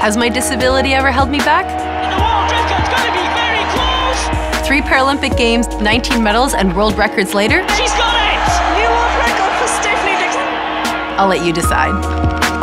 Has my disability ever held me back? The world record's gonna be very close! 3 Paralympic Games, 19 medals, and world records later? She's got it! New world record for Stephanie Dixon. I'll let you decide.